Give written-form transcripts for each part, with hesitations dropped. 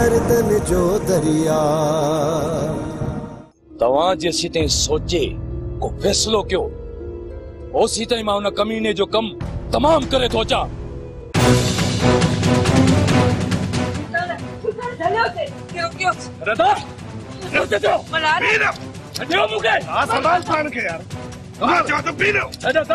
दर्दन जो दरिया। तवां जेसी ताईं सोचे को फैसलो कयो ओसी ताईं मां उन कमीने जो कम तमाम करे थो अचां। संभाल पान के यार तो पी लो।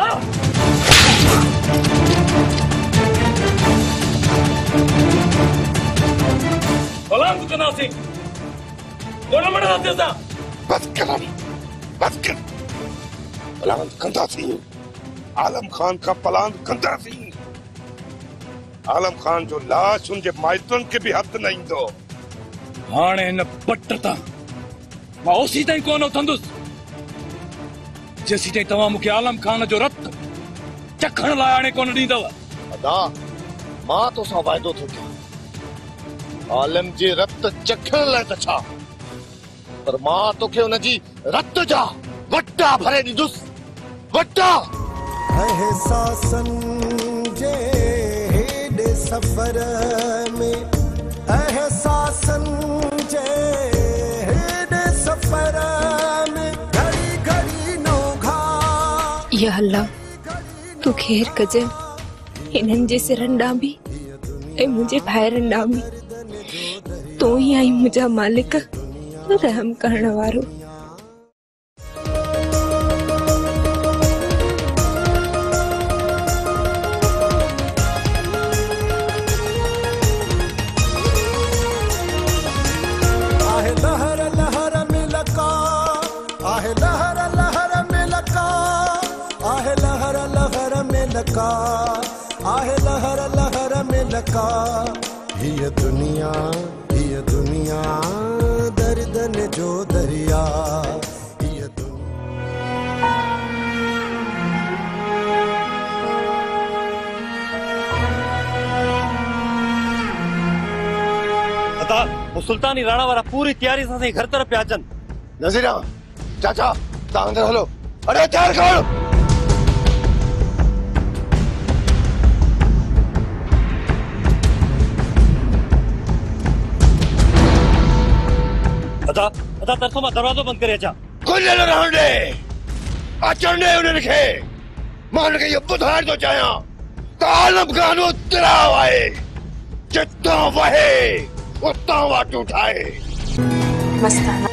बस कर पलांद कंदा सी। आलम खान का पलांद कंदा सी। आलम खान जो लाश उनके माइटन के भी हथ नहीं दो। हाणे न पटता मां ओसी ताईं कोन उथंदुसि जेसी ताईं तव्हां मूंखे आलम खान जो रत चखण लाइ हाणे कोन ॾींदव। अदा मां तोसां वाइदो थो कयां आलम जे रत चखण लाइ त छा पर मां तोखे उनजी रत जा वटा भरे ॾींदुसि। वटा एहसासन जे हेॾे सफ़र में एहसासन जे हेॾे सफ़र में घड़ी घड़ी नोघा। या अल्लाह तू खैर कजे इन्हनि जे सिरनि ॾांहुं बि ऐं मुंहिंजे भाइरनि ॾांहुं बि। तूं ई आई मुंहिंजा मालिक रहम करण वारो। आहे लहर लहर में लका आहे लहर लहर में लका आहे लहर लहर में लका आहे लहर लहर में लका। ये दुनिया दर्दन जो दरिया। ये अता वो सुल्तानी राणा वाला पूरी तैयारी सां घर तरफ पे अचन। नज़ीरा चाचा तव्हां अंदर हलो। अरे तैयार कर। अता तरसो मां दरवाजो बंद करे अचा। खुलियल रहण दे अचण दे उन्हनि खे। मां उनखे इहो ॿुधाइण थो चाहियां त आलम खान उतराव आहे जितां वहे उतां वाटूं ठाहे। मस्ताना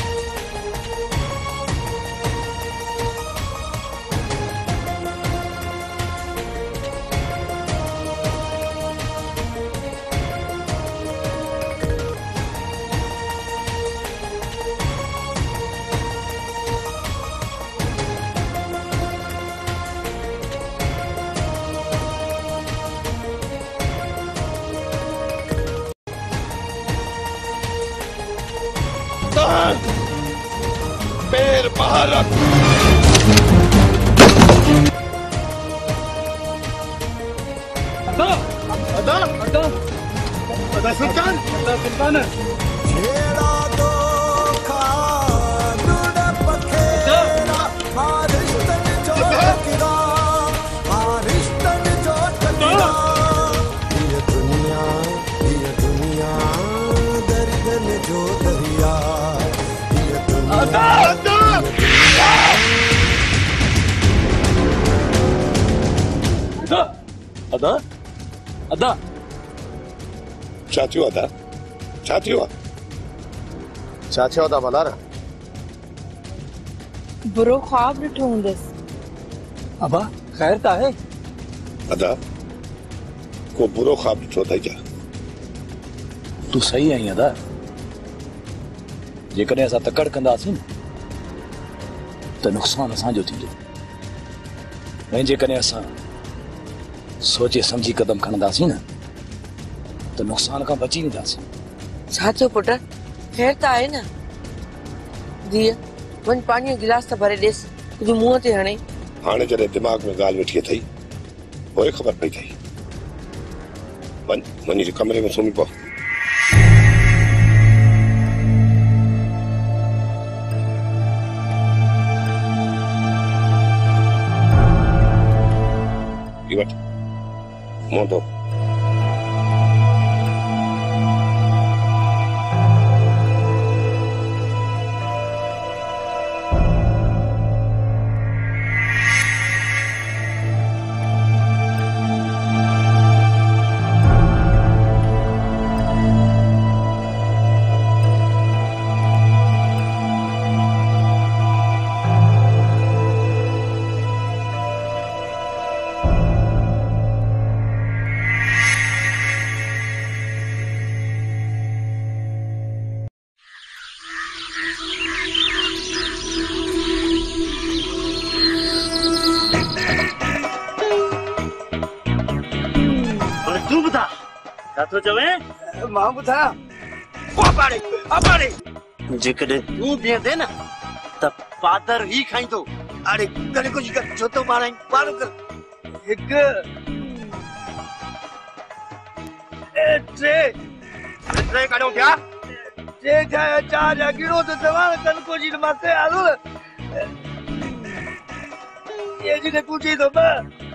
बेर भारत सुल्तान छेड़ा दो खानुड़ पखेड़ा आरिश्तन जो टकरा आरिश्तन जो टकरा। ये दुनिया दर्दन जो दरिया। ये दुनिया अदा अदा छा थियो अदा छा थियो अदा मलारा बुरो ख्वाब ॾिठो हूंदसि। अबा ख़ैर त आहे। अदा को बुरो ख्वाब ॾिठो अथई छा? तू सही आई अदा। जेकॾहिं असां तकड़ कंदासीं न त नुक़सानु असांजो थींदो ऐं जेकॾहिं असां सोचे समझी कदम खणंदासीं न त नुक़सान खां बची वेंदासीं। छा थियो पुट खैर त आहे न? धीअ वञ पाणी जो गिलास त भरे ॾेसि तुंहिंजे मुंहं ते हणे। हाणे जॾहिं दिमाग़ में ॻाल्हि वेठी अथई पोइ ख़बर पई अथई। वञी कमरे में सुम्ही पओ। मुंह धो। तो चवे मां बुधा अबाड़े जेकॾहिं तूं बीहंदे न त पादर ही खाईंदो। अरे कने कुछ कर छो तो माराई पारो कर एक ट्रे काढो क्या ट्रे चार गिरो तो जवान कन को जी माते आलू ये जी ने कुछ तो बा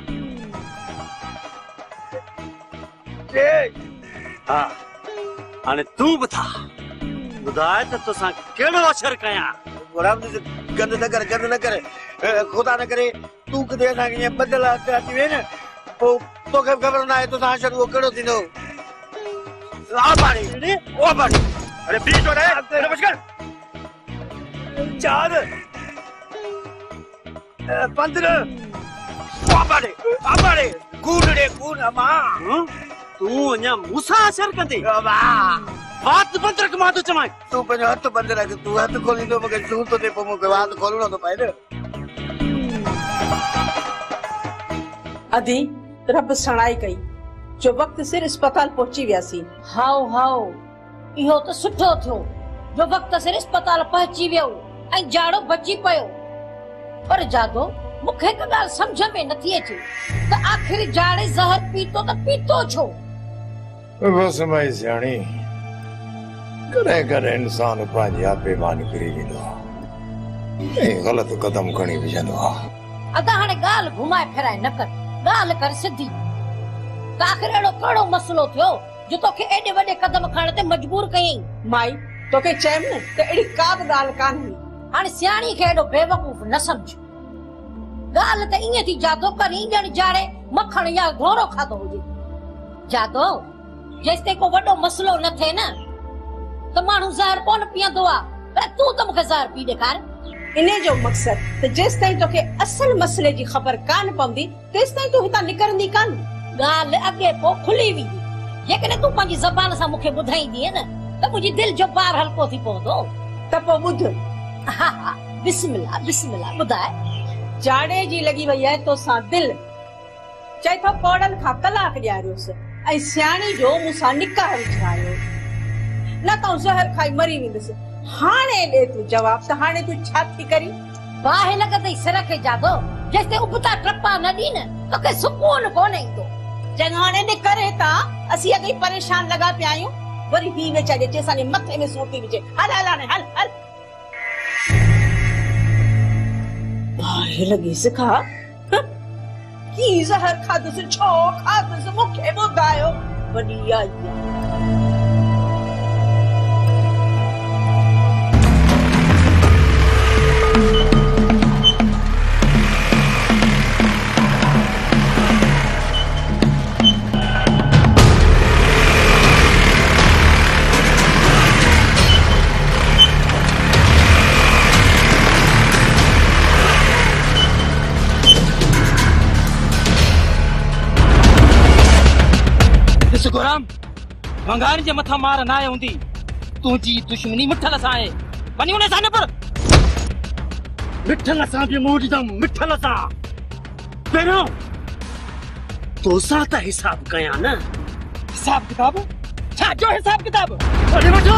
ट्रे हाँ हाणे तूं ॿुधा ॿुधाए त तोसां कहिड़ो असर कयां। गोराम से गंद न कर खुदा न करे तू कदे ना के बदल अची वे न तो खबर ना है तो सा शुरू करो दिनो आ बाड़ी ओ बाड़ी अरे बीच हो रे नमस्कार 4 15 आ बाड़ी कून अमा तूं अञा मूंसां असर कंदे बात बंद रख मां तो चवां तू पंहिंजो हथ बंद रख तू हथ खोलींदो मूंखे सूर थो थिए पोइ मूंखे वात खोलणो थो पए न अदी रब सणाई कई जो वक्त सिर अस्पताल पहुची वियासीं। हाओ इहो तो सुठो थियो जो वक्त सिर अस्पताल पहुची वियो ऐं जाड़ो बची पियो। पर जादो मूंखे हिकु ॻाल्हि सम्झ में नथी अचे त आख़िर जाड़े ज़हर पीतो त पीतो छो। बस माई सियाणी कॾहिं इंसान पंहिंजी बेईमानी करी वेंदो आहे ऐं ग़लति कदम खणी विझंदो आहे। अदा हाणे ॻाल्हि घुमाए फिराए न कर ॻाल्हि कर सिधी त आख़िर अहिड़ो कहिड़ो मसलो थियो जो तोखे एॾे वॾे कदम खणण ते मजबूर कयईं। माई तोखे चयमि न त अहिड़ी का बि ॻाल्हि कान हुई। हाणे सियाणी खे एॾो बेवकूफ़ न सम्झ ॻाल्हि त ईअं थी जादो करी ॼण जाड़े मखण या घोड़ो खाधो हुजे। जादो जेसिताईं को वॾो मसलो न थिए न त माण्हू ज़हर कोन पीअंदो आहे पर तूं त मूंखे ज़हर पी ॾेखार। इन जो मक़सद त जेसिताईं तोखे असल मसले जी ख़बर कान पवंदी तेसिताईं तूं हितां निकिरंदी कान। ॻाल्हि अॻे पोइ खुली वेंदी जेकॾहिं तूं पंहिंजी ज़बान सां मूंखे ॿुधाईंदीअ न त मुंहिंजी दिलि जो पार हल्को थी पवंदो। त पोइ ॿुध हा बिस्मिल्लाह ॿुधाए। जाड़े जी लॻी वई आहे तोसां दिलि चए थो कोड़नि खां कलाक ॾियारियोसि ऐं सियाणी जो मूंसां निकाह विझायो न त ज़हर खाई मरी वेंदसि। हाणे ॾे तूं जवाब त हाणे तूं छा थी करी। बाहि लॻंदई सिर खे जादो जेसिताईं उबता टपा न ॾी न तोखे सुकून कोन ईंदो। चङो हाणे निकर हितां असीं अॻे परेशान लॻा पिया आहियूं वरी ही में छॾे असांजे मथे में सूर थी विझे। हल बाहि लॻीसि खा की ज़हर खाधुसि छो खाधुसि मूंखे ॿुधायो वॾी आई गोराम भंगार जे मथा मार ना आहे हूंदी तुंहिंजी दुश्मनी मिठल सां आहे वञी उन सां न पर मिठल सां बि मूं ॾींदमि मिठल सां। पहिरियों तोसां त हिसाब कयां न। हिसाब किताब छा जो हिसाब किताब अरे वठो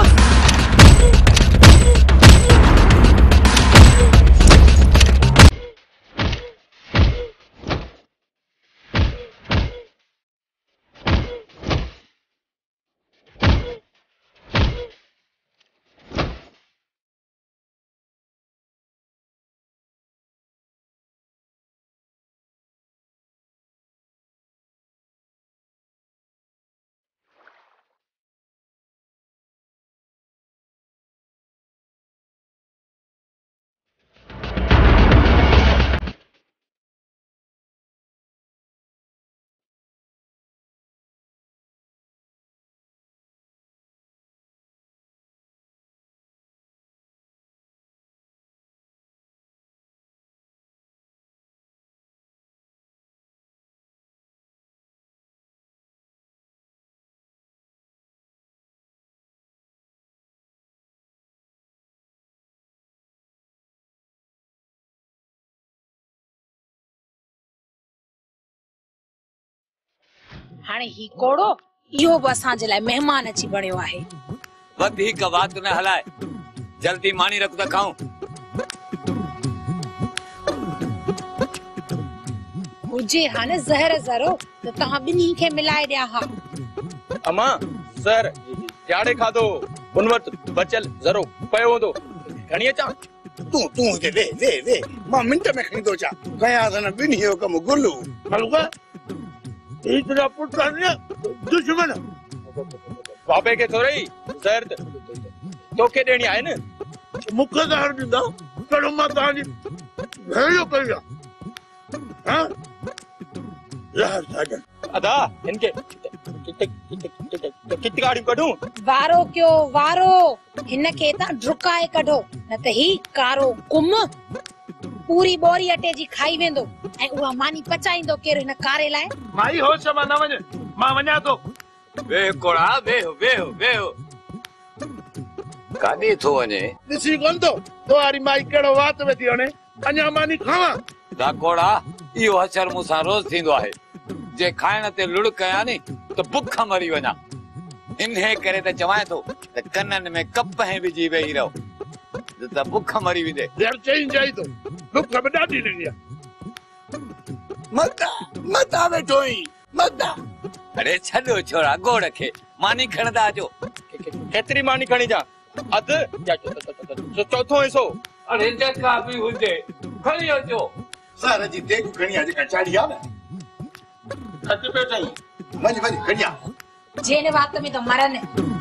हाणे ही कोड़ो यो बि असांजे लाइ मेहमान अची बणियो आहे। वधीक बात न हलाए, जल्दी मानी रख त खाऊं। हुजे हा न ज़हर ज़रो त तव्हां ॿिन्ही खे मिलाए ॾिया हा। अम्मा सर ॼाड़े खाधो उन वटि बचल ज़रो पियो हूंदो खणी अचां। तूं हिते वे मां मिंट में खणी थो अचां। कयां त न ॿिन्ही जो कमु गुलू हलूगा ई तुझा पुट आहे दुश्मन। बाबे खे थोरे ई ज़हर तोखे ॾियणी आहे न। मूंखे ज़हर ॾींदा कहिड़ो मां तव्हांजी भेड़ियो कई आहे। हाँ ज़हर छाॾ अदा इनके कित गाड़ियूं कढूं। वारो कयो वारो, हिन खे त ड्रुकाए कढो न त ही कारो कुम पूरी बोरी अटे जी खाई वेंदो ऐं उहा मानी पचाईंदो केर हिन कारे लाइ। माई होश मां न वञ, मां वञा थो। वेह कोड़ा वेह काॾे थो वञे? ॾिसी कोन थो तोहारी माई कहिड़ो वात में थी वञे। अञा मानी खावां। दा कोड़ा इहो हशर मूंसां रोज़ थींदो आहे। जे खाइण ते लुड़ कयां नी त बुख मरी वञा। इन्हे करे त चवां थो त कननि में कप ऐं विझी वेही रहो त बुख मरी वेंदे। यार चई जाई तो बुख में ॾाढी लॻी आहे। मता वेठो ई मता। अरे छॾो छोड़ा गोड़ खे मानी खणंदा अचो। केतिरी मानी खणी जा? अधु या चौथो हिसो? अरे जेका बि हुजे खणी अचो। सर जी देख खणी आ जेका चाढ़ी आ न। खट पे चई वञ खणी आ। जेने वात में तो मरन।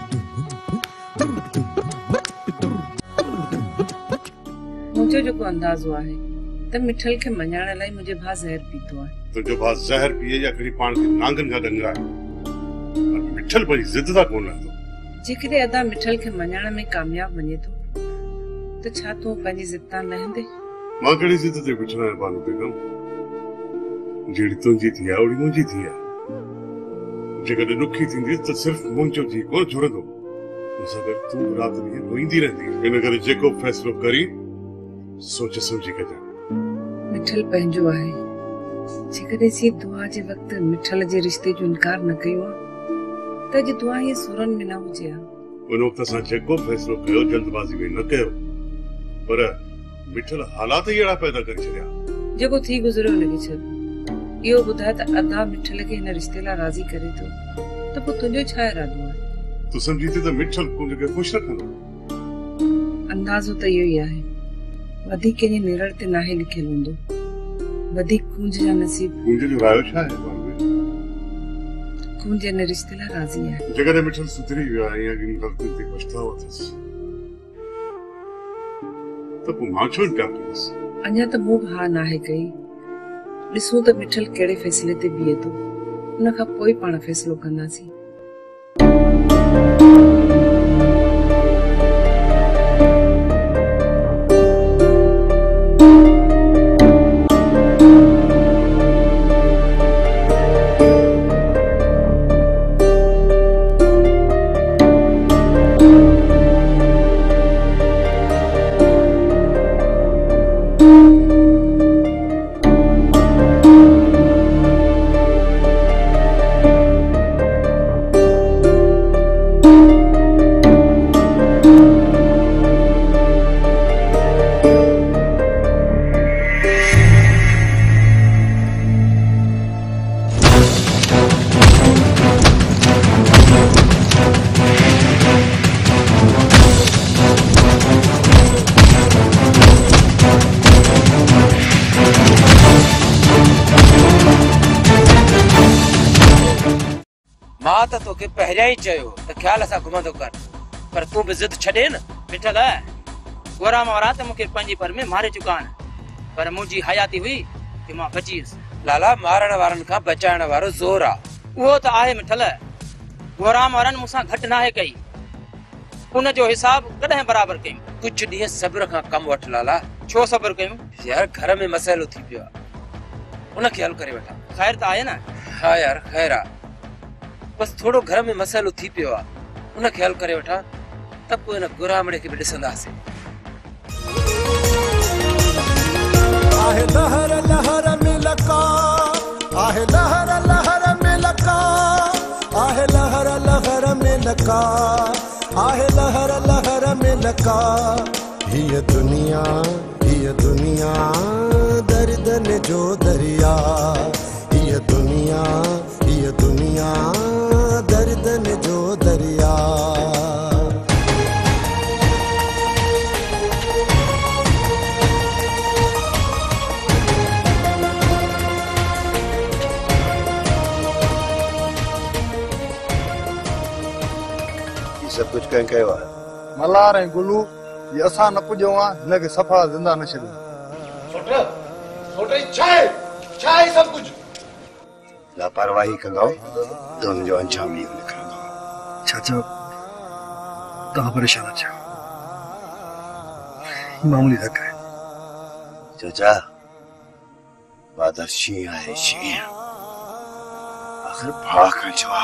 मुझे जो को अंदाज़ो आहे त मिठल के मञाण लाइ मुझे भा ज़हर पीतो आहे। तुझो भा ज़हर पिए या कड़ी पाण के नांगन का डंगा है। मिठल पर जिद दा कोन रहंदो। जेकॾहिं अदा मिठल के मञाण में कामयाब वञे तो त छा तूं पंहिंजी जिद तां न हंदे? मां कड़ी जिद ते बिठना है बानू बेगम। जेड़ी तुंजी थी आ ओड़ी मुंजी थी आ। जेकॾहिं ॾुखी थींदी त सिर्फ़ मुंहिंजो जी कोन जुड़ंदो। अगर तू रात में रोईंदी रहंदी इन करे जेको फैसलो करी सोच समझी कजा। मिठल पंहिंजो आहे। जेकॾहिं सी दुआ जे वक्त मिठल जे रिश्ते जो इनकार न कयो आहे त अॼु दुआ ये सुरन में न हुजे हा। उन वक्त असां जेको फैसलो कयो जल्दबाजी में न कयो पर मिठल हालात ई अहिड़ा पैदा करे छॾिया। जेको थी गुज़रियो हुनखे छॾ। इहो ॿुधाए त अदा मिठल खे हिन रिश्ते लाइ राज़ी करे थो त पोइ तुंहिंजो छा इरादो आहे? तू समझी थी त मिठल कुंज खे ख़ुशि रखंदो? अंदाज़ो त इहो ई आहे। वधीक कंहिंजे निरड़ ते नाहे लिखियलु हूंदो। वधीक कुंज जा नसीब। कुंज जो रायो छा आहे बानू? कुंज हिन रिश्ते लाइ राज़ी आहे। जेकॾहिं मिठल सुधरी वियो आहे या इन ग़लतियुनि ते पछतावो अथसि त पोइ मां छो इनकार कंदसि? अञा त मूं भा नाहे कई। ॾिसूं त मिठल कहिड़े फ़ैसिले ते बीहे थो। उन खां पोइ पाण फ़ैसिलो कंदासीं। त तोखे पहिरियां ई चयो त ख्याल सां घुमंदो कर पर तूं बि जिद छॾे न। मिठल गोराम वारा त मूंखे पंहिंजी पर में मारे चुका आहिनि पर मुंहिंजी हयाती हुई कि मां बची वियुसि। लाला मारण वारनि खां बचाइण वारो ज़ोर आहे। उहो त आहे मिठल। गोराम वारनि मूंसां घटि नाहे कई। उन जो हिसाब कॾहिं बराबरि कयूं। कुझु ॾींहं सब्र खां कमु वठ लाला। छो सब्र कयूं? यार घर में मसइलो थी पियो आहे उनखे हल करे वठां। ख़ैर त आहे न? हा यार ख़ैर आहे। बस थोड़ो घर में मसइलो थी पियो आहे उनखे हल करे वठां त पोइ हिन गुरामड़े खे बि ॾिसंदासीं। आहे लहर लहर में लका आहे लहर लहर में लका आहे लहर लहर लहर में लका आहे लहर लहर में लका ये दुनिया दर्द ने जो दरिया ये दुनिया दर्द ने जो दरिया सब कुछ कहीं कयो है मल्हार ऐं गुलू ये असां न पुॼो आहे हिनखे सफ़ा ज़िंदा न छॾियो छा आहे सब कुछ लापरवाही कंदो तो हुनजो अंजाम इहो निकिरंदो चाचा तव्हां परेशान थियो मामूली धक आहे चाचा बादर शींहं आहे शींहं आख़िर भाउ खां चवा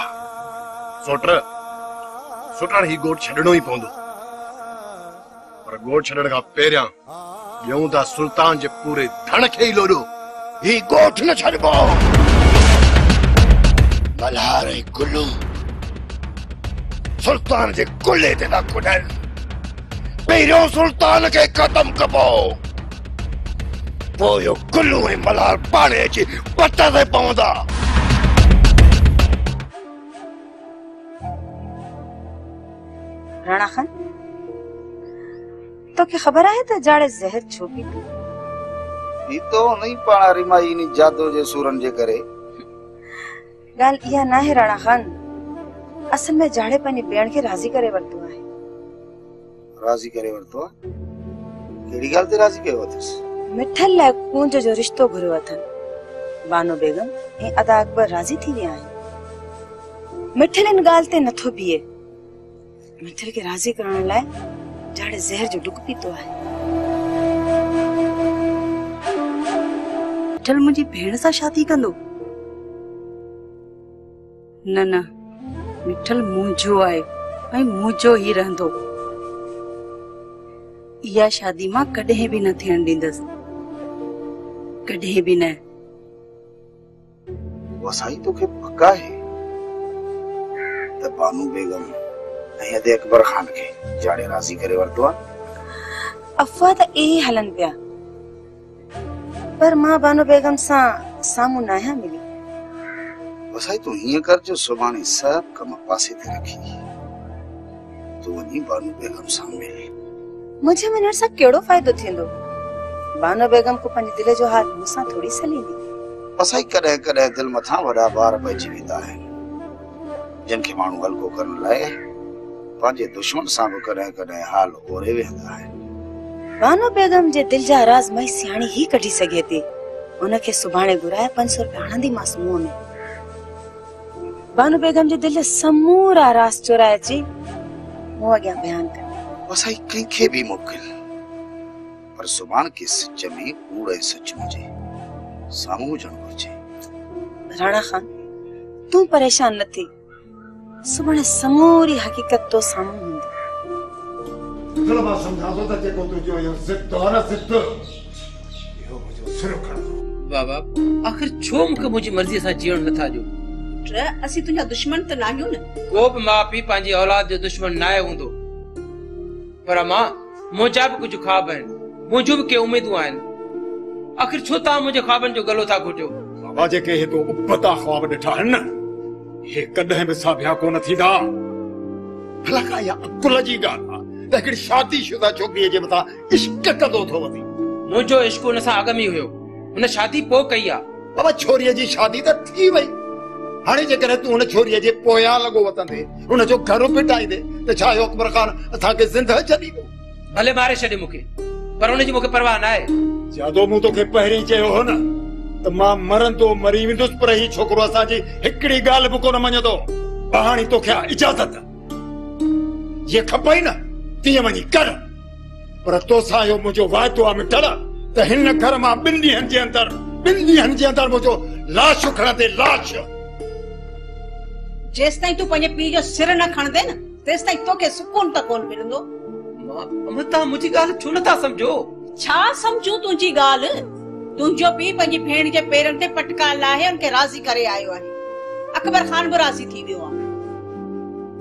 सुटण ही गोठ छॾणो ई पवंदो पर गोठ छॾण खां पहिरियां ॿियूं था सुल्तान जे पूरे धन खे ई लोॾो ही गोठ न छॾबो मल्हार ऐं गुलू सुल्तान जे कुल्हे ते था कुॾनि पहिरियों सुल्तान खे ख़तम कबो पोइ इहो गुलू ऐं मल्हार पाणे अची पट ते पवंदा राणा खान तो क्या खबर है तो जाड़े जहर छो पी तो नहीं पाना रिमाई नी जादू जे सूरन जे करे गाल इया ना है राणा खान असल में जाड़े पने बेण के राजी करे वरतो है राजी करे वरतो केड़ी गाल ते राजी कयो थस मिठल ला कुंज जो रिश्तो घुरो अथन बानो बेगम ए अदा अकबर राजी थी विया है मिठल इन गाल ते नथो बीए मिठल के राजी करण लाए जाड़े जहर जो डुक पीतो है मिठल मुझी भेण सा शादी कंदो न मिठल मुंजो आए ऐं मुंजो ही रहंदो इया शादी मां कॾहिं भी न थियण ॾींदस कॾहिं भी न वसाई तो के पक्का है त बानू बेगम अदे अकबर खान के जाड़े राजी करे वरतो अफवाह त ए हलन पिया पर मां बानो बेगम सा सामू नाया मिली वसाई तो हिय कर जो सुबानी सब कम पासे ते रखी तो वनी बानो बेगम सा मिली मुझे मनर सा केड़ो फायदो थींदो बानो बेगम को पंज दिल जो हाल मुसा थोड़ी सलींदी वसाई कदे कदे दिल मथा वडा बार पइजी वेंदा है जिन के मानू हल्को करन लाए पांजे दुश्मन सा करे करे हाल ओरे वेंदा है बानो बेगम जे दिल जा राज मई सियाणी ही कढी सके थी उनके सुभाणे गुराए 500 रुपया हणंदी मास मुंह में बानो बेगम जे दिल समूरा राज चुराए ची मुंह अॻियां बयान कर वसाई कंहिंखे भी मोकिल पर सुभाण के सच में कूड़े सच मुझे सामू हुजण घुरिजे राणा खान तू परेशान न थी सुभाणे समूरी हकीकत तो सामू हूंदी चलो मां समझातो त जेको तुंहिंजो इहो ज़िद आहे न ज़िद इहो मुंहिंजो सिर खणंदो बाबा आखिर छो मूंखे मुंहिंजी मर्ज़ी सां जीअण नथा ॾियो पुट असीं तुंहिंजा दुश्मन त नाहियूं न को बि माउ पीउ पंहिंजी औलाद जो दुश्मन नाहे हूंदो पर मां मुंहिंजा बि कुझु ख्वाब आहिनि मुंहिंजूं बि के उमेदूं आहिनि आखिर छो तव्हां मुंहिंजे ख्वाबनि जो गलो था घुटियो बाबा जेके हे तो उपता ख्वाब ॾिठा आहिनि न हे कॾहिं बि साबिया कोन थींदा भला का या अकुल जी ॻाल्हि आहे त हिकिड़ी शादीशुदा छोकिरीअ जे मथां इश्क कंदो थो वञे मुंहिंजो इश्क हुन सां अॻ में हुयो हुन शादी पोइ कई आहे बाबा छोरीअ जी शादी त थी वई हाणे जेकॾहिं तूं हुन छोरीअ जे पोयां लॻो वतंदे हुनजो घर पिटाईंदे त छा इहो अकबर खान असांखे ज़िंदह छॾींदो भले मारे छॾे मूंखे पर हुनजी मूंखे परवाह न आहे जादो मूं तोखे पहिरीं चयो हो न त मां मरंदो मरी वेंदुसि पर ही छोकिरो असांजी हिकिड़ी ॻाल्हि बि कोन मञंदो हाणे तोखे इजाज़त जीअं खपई न तीअं वञी कर पर तोसां इहो मुंहिंजो वाइदो आहे मिठल त हिन घर मां 2 ॾींहंनि जे अंदरि मुंहिंजो लाश खणंदे लाश जेसिताईं तूं पंहिंजे पीउ जो सिर न खणंदे न तेसिताईं तोखे सुकून त कोन मिलंदो तव्हां मुंहिंजी ॻाल्हि छो नथा सम्झो छा सम्झूं तुंहिंजी ॻाल्हि तुंहिंजो पीउ पंहिंजी भेण जे पेरनि ते पटका लाहे उनखे राज़ी करे आयो आहे अकबर खान बि राज़ी थी वियो आहे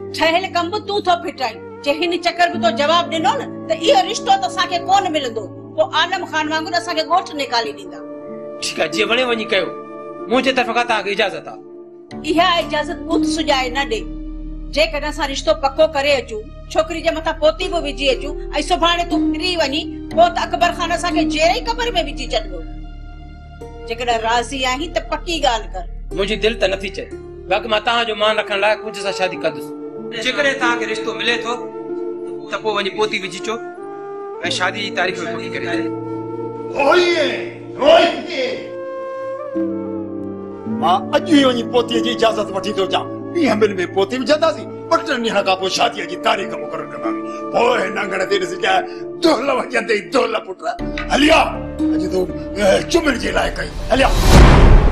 ठहियल कम तू थो फिटाई जे हिन चक्कर में तो जवाब ॾिनो न त इहो रिश्तो त असांखे कोन मिलंदो पोइ आलम खान वांगुरु असांखे ॻोठ निकाली ॾींदा। ठीकु आहे जीअं वणे वञी कयो मुंहिंजे तरफ़ खां तव्हांखे इजाज़त आहे। इहा इजाज़त बुत सुॼाए न ॾे। जेकॾहिं असां रिश्तो पको करे अचूं छोकिरी जे मथां पोती बि विझी अचूं ऐं सुभाणे तूं फिरी वञी पोइ त अकबर खान असांखे जेरे ई कबर में विझी छॾंदो। जेकॾहिं राज़ी आहीं त पकी ॻाल्हि कर। मुंहिंजी दिलि त नथी चए बाक़ी मां तव्हांजो मान रखण लाइ कुझु सां शादी कंदुसि। जेकॾहिं तव्हांखे रिश्तो मिले थो त पोइ वञी पोती विझी अचो ऐं शादी जी तारीख़ पकी करे मां अॼु ई वञी पोतीअ जी इजाज़त वठी थो अचां। 20 मिंट में पोती विझंदासीं 2 ॾींहं खां पोइ शादीअ जी तारीख़ मुक़ररु कंदासीं। पोइ नंगड़ ते ॾिसजां दोल वॼंदे दोल पुट हलिया अॼु तो चुमण जे लाइ कई हलिया।